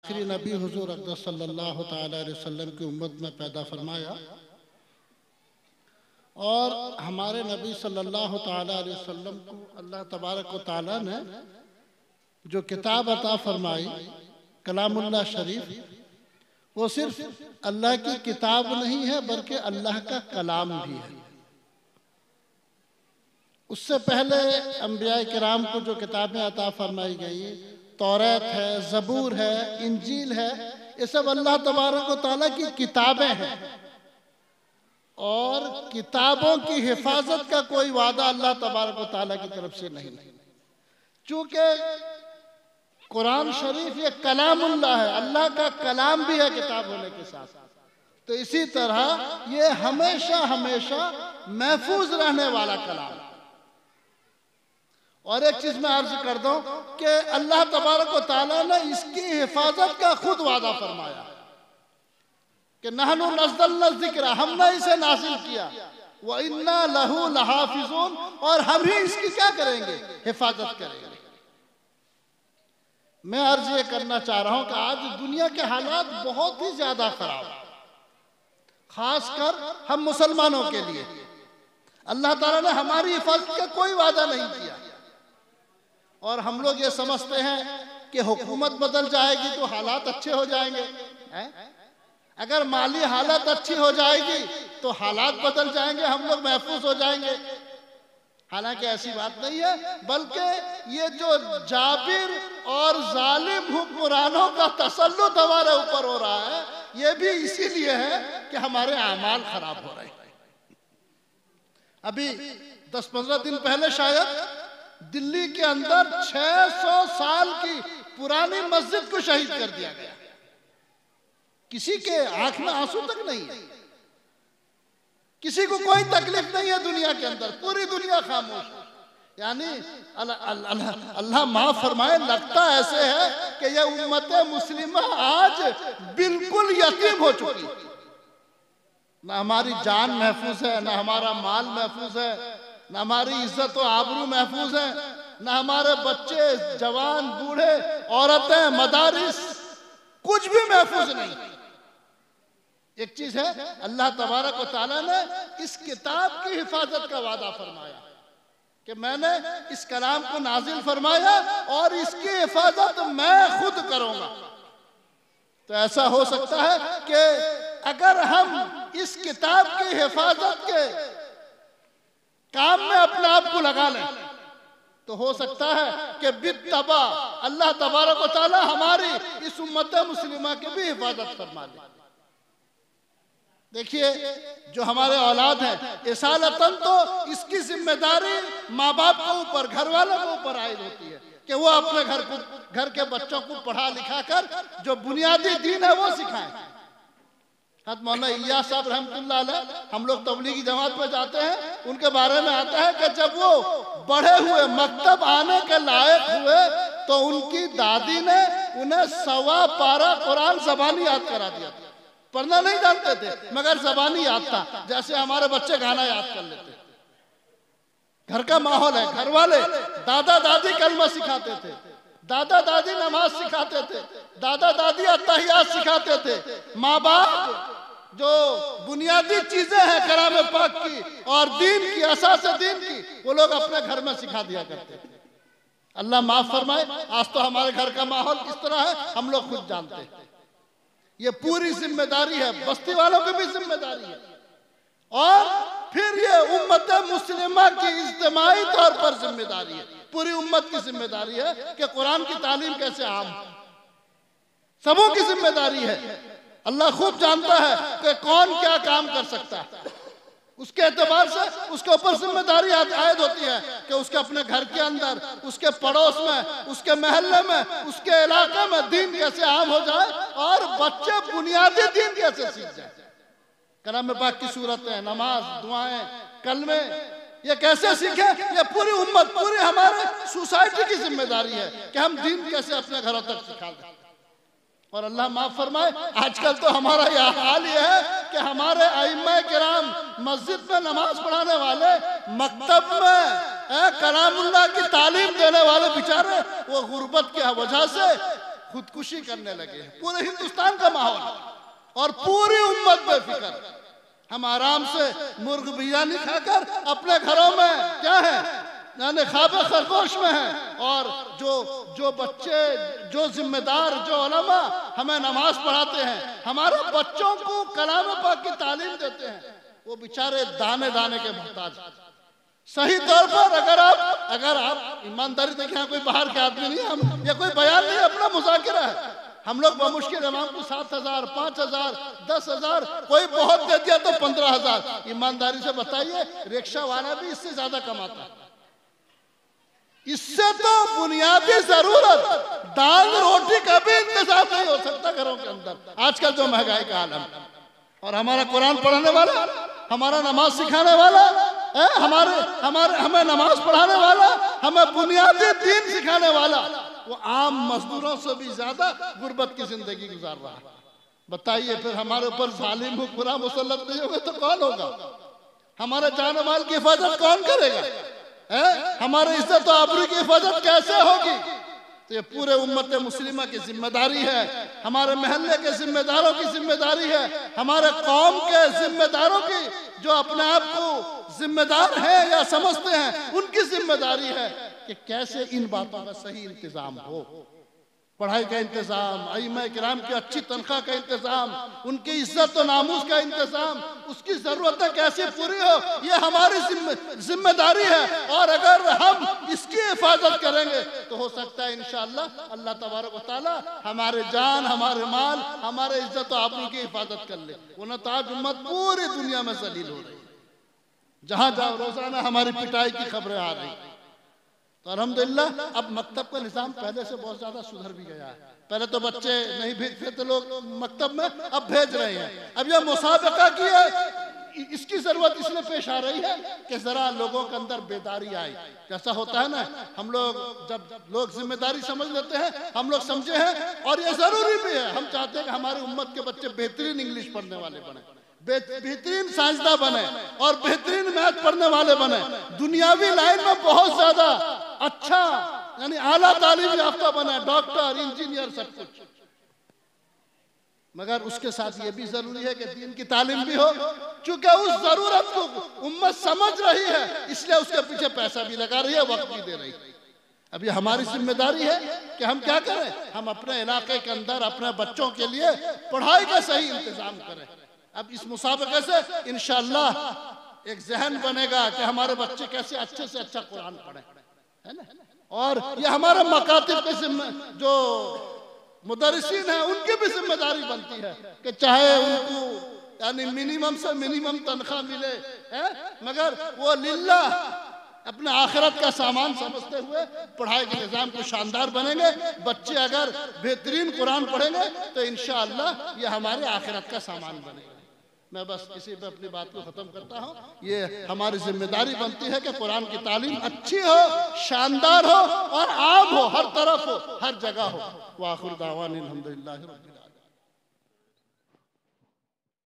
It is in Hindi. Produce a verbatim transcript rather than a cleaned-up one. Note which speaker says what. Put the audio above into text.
Speaker 1: आखिरी नबी हुजूर अक़दस सल्लल्लाहु ताला अलैहि वसल्लम की उम्मत में पैदा फरमाया और हमारे नबी सल्लल्लाहु ताला अलैहि वसल्लम को अल्लाह तबारक व ताला ने जो किताब अता फरमाई कलामुल्लाह शरीफ, वो सिर्फ अल्लाह की किताब नहीं है बल्कि अल्लाह का कलाम भी है। उससे पहले अंबिया किराम को जो किताबें अता फरमाई गई, तौरात है, ज़बूर है, इंजील है, ये सब अल्लाह तबारक व ताला की किताबें हैं और किताबों की हिफाजत का कोई वादा अल्लाह तबारक व ताला की तरफ से नहीं। चूंकि कुरान शरीफ ये कलामुल्लाह है, अल्लाह का कलाम भी है किताब होने के साथ, तो इसी तरह ये हमेशा हमेशा महफूज रहने वाला कलाम। और एक चीज मैं अर्ज कर दूं कि अल्लाह तबारक व तआला ने इसकी हिफाजत का खुद वादा फरमाया कि नहनु नज़्ज़लना ज़िक्र, हमने इसे नाज़िल किया, व इन्ना लहू लहाफ़िज़ून, और हम ही इसकी क्या करेंगे, हिफाजत करेंगे। मैं अर्ज ये करना चाह रहा हूं कि आज दुनिया के हालात बहुत ही ज्यादा खराब, खासकर हम मुसलमानों के लिए। अल्लाह ताला ने हमारी हिफाजत का कोई वादा नहीं किया और हम लोग ये समझते हैं कि हुकूमत बदल जाएगी तो हालात अच्छे हो जाएंगे, है? अगर माली हालत अच्छी हो जाएगी तो हालात बदल जाएंगे, हम लोग महफूज हो जाएंगे। हालांकि ऐसी बात नहीं है, बल्कि ये जो जाबिर और जालिम हुक्मरानों का तसल्लुत हमारे ऊपर हो रहा है, ये भी इसीलिए है कि हमारे आमाल खराब हो रहे हैं। अभी दस पंद्रह दिन पहले शायद दिल्ली के अंदर छह सौ साल की पुरानी मस्जिद को शहीद कर दिया गया। किसी के आंख में आंसू तक नहीं है, किसी को कोई तकलीफ नहीं है दुनिया के अंदर, पूरी दुनिया खामोश। यानी अल्लाह माफ फरमाए, लगता ऐसे है कि यह उम्मत मुस्लिमा आज बिल्कुल यतीम हो चुकी। ना हमारी जान महफूज है, ना हमारा माल महफूज है, ना हमारी इज्जत और आबरू महफूज है, ना हमारे बच्चे, जवान, बूढ़े, औरतें, मदारिस, कुछ भी महफूज नहीं। एक चीज है, अल्लाह तबारक व तआला ने इस किताब की हिफाजत का वादा फरमाया कि मैंने इस कलाम को नाजिल फरमाया और इसकी हिफाजत मैं खुद करूंगा। तो ऐसा हो सकता है कि अगर हम इस किताब की हिफाजत के काम में अपने आप को लगा लें तो हो सकता है कि बित्तबा अल्लाह तबारक व तआला हमारी इस उम्मत मुस्लिमा की भी हिफाजत फरमा ले। देखिए, जो हमारे औलाद हैं, इसालतन तो इसकी जिम्मेदारी माँ बाप के ऊपर, घर वालों के ऊपर आयद होती है कि वो अपने घर को, घर के बच्चों को पढ़ा लिखा कर जो बुनियादी दीन है वो सिखाएं। हज़रत मौलाना इलियास साहब रहमतुल्लाह अलैह, हम लोग तबलीगी जमात में जाते हैं, उनके बारे में आता है कि जब वो बड़े हुए, मकतब आने के लायक हुए, तो उनकी दादी ने उन्हें सवा पारा कुरान ज़बानी याद करा दिया। पढ़ना नहीं जानते थे मगर ज़बानी याद था, जैसे हमारे बच्चे गाना याद कर लेते। घर का माहौल है, घर वाले, दादा दादी कलमा सिखाते थे, दादा दादी नमाज सिखाते थे, दादा दादी अत्तहियात सिखाते थे। माँ बाप जो बुनियादी चीजें हैं कलाम पाक की और दीन की, असास दीन की, वो लोग अपने घर में सिखा दिया करते थे। अल्लाह माफ फरमाए, आज तो हमारे घर का माहौल किस तरह है हम लोग खुद जानते हैं। ये पूरी जिम्मेदारी है, बस्ती वालों की भी जिम्मेदारी है और फिर ये उम्मत मुस्लिमा की इज्तिमाई तौर पर जिम्मेदारी है, पूरी उम्मत की जिम्मेदारी है कि कुरान की तालीम कैसे आम, सबों की जिम्मेदारी है। अल्लाह खूब जानता है कि कौन क्या काम कर सकता है, उसके एतबार से उसके ऊपर जिम्मेदारी आयद होती है कि उसके अपने घर के अंदर, उसके पड़ोस में, उसके महल्ले में, उसके इलाके में दीन कैसे आम हो जाए और बच्चे बुनियादी दीन कैसे सीख जाए। कलाम पाक की सूरतें, नमाज, दुआएं, कलमे, ये कैसे सीखे, ये पूरी उम्मत, पूरी हमारे सोसाइटी की जिम्मेदारी है कि हम दीन कैसे अपने घरों तक सिखा दें। और अल्लाह माफ फरमाए, आजकल तो हमारा यह हाल ये है कि हमारे आइम्मा किराम मस्जिद में नमाज पढ़ाने वाले, मकतब में कलामुल्लाह की तालीम देने वाले बेचारे, वो गुर्बत की वजह से खुदकुशी करने लगे हैं। पूरे हिंदुस्तान का माहौल और पूरी उम्मत बेफिक्र। हम आराम से मुर्ग बिरयानी खाकर अपने घरों में क्या है यानी खाबे खरगोश में हैं, और जो जो बच्चे जो जिम्मेदार जो उलमा हमें नमाज पढ़ाते हैं, हमारे बच्चों को कलाम पाक की तालीम देते हैं, वो बेचारे दाने दाने के मोहताज। सही तौर पर अगर आप अगर आप ईमानदारी देखें, यहाँ कोई बाहर के आदमी नहीं, हम ये कोई बयान नहीं, अपना मुज़ाकिरा है। हम लोग बमुश्किल इमाम को सात हजार पाँच हजार दस हजार कोई बहुत दे दिया तो पंद्रह हजार। ईमानदारी से बताइए, रिक्शा वाला भी इससे ज्यादा कमाता है। इससे तो बुनियादी जरूरत दाल रोटी का भी इंतजाम नहीं हो सकता घरों के अंदर आजकल जो महंगाई का आलम। और हमारा कुरान पढ़ाने वाला, हमारा नमाज सिखाने वाला है, हमारे हमारे हमें नमाज पढ़ाने वाला, हमें बुनियादी दीन सिखाने वाला, वो आम मजदूरों से भी ज्यादा गुर्बत की जिंदगी गुजार रहा है। बताइए फिर हमारे ऊपर जालिम हुक्मरान मुसल्लत नहीं होंगे तो कौन होगा? हमारे जान माल की हिफाजत कौन करेगा? है? हमारे इज्जत और आबरू की हिफाजत कैसे होगी? तो ये पूरे उम्मत मुस्लिमा की जिम्मेदारी है, हमारे महल्ले के जिम्मेदारों की जिम्मेदारी है, हमारे कौम के जिम्मेदारों की, जो अपने आप को जिम्मेदार है या समझते हैं, उनकी जिम्मेदारी है कि कैसे इन बातों का सही इंतजाम हो। पढ़ाई का इंतजाम, अइम्मा किराम की अच्छी तनख्वाह का इंतजाम, उनकी इज्जत और नामूस का इंतजाम, उसकी जरूरतें कैसे पूरी हो, ये हमारी जिम्मेदारी है। और अगर हम इसकी हिफाजत करेंगे तो हो सकता है इंशाअल्लाह अल्लाह तबारक व तआला हमारे जान, हमारे माल, हमारे इज्जत और आबरू की हिफाजत कर ले। वरना तो आज उम्मत पूरी दुनिया में जलील हो रही है, जहां जाओ रोजाना हमारी पिटाई की खबरें आ रही। तो अल्हम्दुलिल्लाह अब मकतब का निज़ाम पहले से बहुत ज़्यादा सुधर भी गया है। पहले तो बच्चे नहीं भेजते थे लोग मकतब में, अब भेज रहे हैं। अब यह मुसाबका की है, इसकी ज़रूरत इसलिए पेश आ रही है कि ज़रा लोगों के अंदर बेदारी आए। जैसा होता है ना, हम लोग जब लोग जिम्मेदारी समझ लेते हैं, हम लोग समझे हैं और ये ज़रूरी भी है। हम चाहते हैं कि हमारी उम्मत के बच्चे बेहतरीन इंग्लिश पढ़ने वाले बने, बेहतरीन साइंसदान बने और बेहतरीन मैथ पढ़ने वाले बने, दुनियावी लाइन में बहुत ज्यादा अच्छा यानी आला तालीम याफ्ता बने, डॉक्टर, इंजीनियर, सब कुछ। मगर उसके साथ ये भी जरूरी है कि दीन की तालीम भी हो, क्योंकि उस जरूरत को उम्मत समझ रही है, इसलिए उसके पीछे पैसा भी लगा रही है, वक्त भी दे रही है। अब ये हमारी जिम्मेदारी है कि हम क्या करें, हम अपने इलाके के अंदर अपने बच्चों के लिए पढ़ाई का सही इंतजाम करें। अब इस मुसाबके से इंशाअल्लाह एक जहन बनेगा कि हमारे बच्चे कैसे अच्छे से अच्छा कुरान पढ़े, है ना। और ये हमारे मकातिब के जिम्मे जो मुदर्रिसीन हैं उनकी भी जिम्मेदारी बनती है कि चाहे उनको यानी मिनिमम से मिनिमम तनख्वाह मिले, है, मगर वो लिल्लाह अपने आखिरत का सामान समझते हुए पढ़ाई के निज़ाम को शानदार बनेंगे। बच्चे अगर बेहतरीन कुरान पढ़ेंगे तो इंशाअल्लाह ये हमारे आखिरत का सामान बनेगा। मैं बस इसी पे अपनी बात को ख़त्म करता हूँ। ये हमारी जिम्मेदारी बनती है कि कुरान की तालीम अच्छी हो, शानदार हो और आम हो, हर तरफ हो, हर जगह हो। वाखिर दावाना अल्हम्दुलिल्लाहि रब्बिल आलमीन।